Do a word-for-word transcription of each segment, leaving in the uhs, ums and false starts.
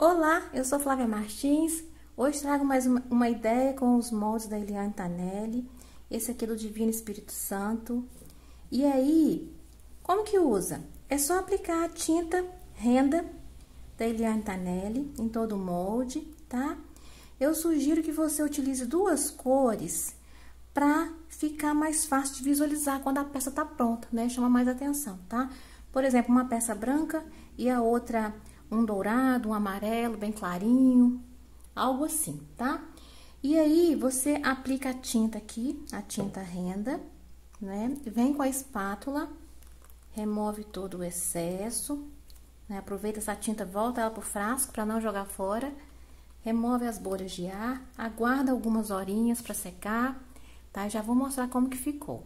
Olá, eu sou Flávia Martins. Hoje trago mais uma, uma ideia com os moldes da Eliane Tanelli. Esse aqui é do Divino Espírito Santo. E aí, como que usa? É só aplicar a tinta renda da Eliane Tanelli em todo o molde, tá? Eu sugiro que você utilize duas cores para ficar mais fácil de visualizar quando a peça tá pronta, né? Chama mais atenção, tá? Por exemplo, uma peça branca e a outra um dourado, um amarelo bem clarinho, algo assim, tá? E aí, você aplica a tinta aqui, a tinta renda, né? Vem com a espátula, remove todo o excesso, né? Aproveita essa tinta, volta ela pro frasco para não jogar fora, remove as bolhas de ar, aguarda algumas horinhas para secar, tá? Já vou mostrar como que ficou.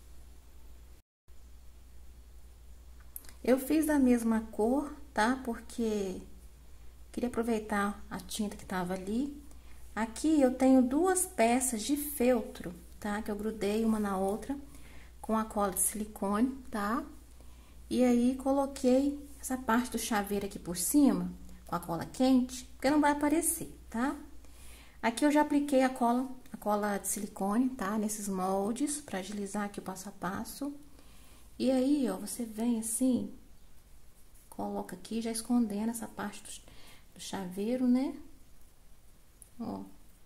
Eu fiz da mesma cor, tá? Porque queria aproveitar a tinta que tava ali. Aqui eu tenho duas peças de feltro, tá? Que eu grudei uma na outra com a cola de silicone, tá? E aí coloquei essa parte do chaveiro aqui por cima com a cola quente, porque não vai aparecer, tá? Aqui eu já apliquei a cola, a cola de silicone, tá? Nesses moldes para agilizar aqui o passo a passo. E aí, ó, você vem assim, coloca aqui, já escondendo essa parte do, do chaveiro, né? Ó.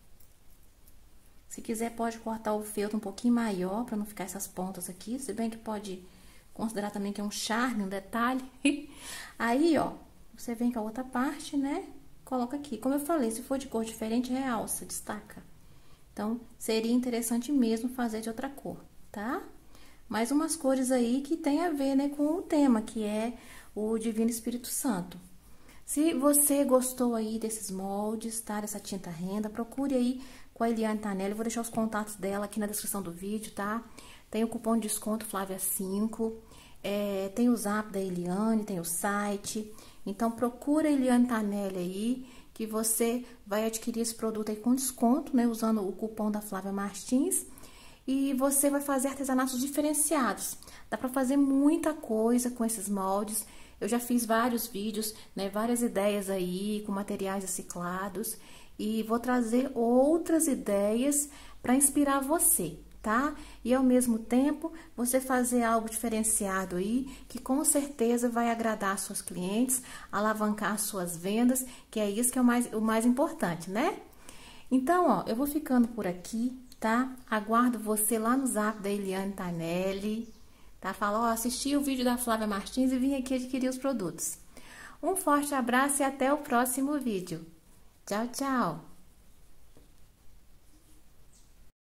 Se quiser, pode cortar o feltro um pouquinho maior, pra não ficar essas pontas aqui. Se bem que pode considerar também que é um charme, um detalhe. Aí, ó, você vem com a outra parte, né? Coloca aqui. Como eu falei, se for de cor diferente, realça, destaca. Então, seria interessante mesmo fazer de outra cor, tá? Mais umas cores aí que tem a ver, né, com o tema, que é o Divino Espírito Santo. Se você gostou aí desses moldes, tá, dessa tinta renda, procure aí com a Eliane Tanelli. Eu vou deixar os contatos dela aqui na descrição do vídeo, tá? Tem o cupom de desconto Flávia cinco, é, tem o zap da Eliane, tem o site. Então, procura a Eliane Tanelli aí, que você vai adquirir esse produto aí com desconto, né, usando o cupom da Flávia Martins. E você vai fazer artesanatos diferenciados. Dá pra fazer muita coisa com esses moldes. Eu já fiz vários vídeos, né, várias ideias aí com materiais reciclados. E vou trazer outras ideias para inspirar você, tá? E ao mesmo tempo, você fazer algo diferenciado aí, que com certeza vai agradar seus clientes, alavancar suas vendas, que é isso que é o mais, o mais importante, né? Então, ó, eu vou ficando por aqui, tá? Aguardo você lá no zap da Eliane Tanelli, tá? Fala, ó, assisti o vídeo da Flávia Martins e vim aqui adquirir os produtos. Um forte abraço e até o próximo vídeo. Tchau, tchau!